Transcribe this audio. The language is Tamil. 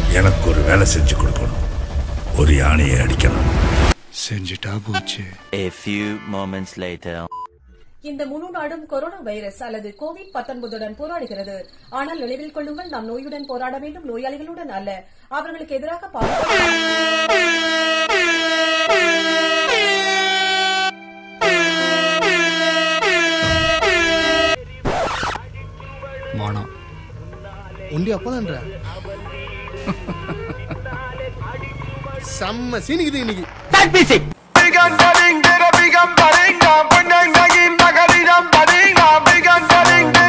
எனக்கு ஒரு வேலை செஞ்சு கொடுக்கணும். ஒரு யானையை அடிக்கணும். செஞ்சிட்டா போச்சு. A few moments later. இந்த முழு நாடும் கொரோனா வைரஸ் அல்லது கோவிட்-19 போராடுகிறது. ஆனால் நினைவில் கொள்ளுங்கள், நாம் நோயுடன் போராட வேண்டும், நோயாளிகளுடன் அல்ல. அவர்களுக்கு எதிராக மானம் ஒண்டி அப்பதான்ற செம்ம சீனிக்குது இன்னைக்கு. Big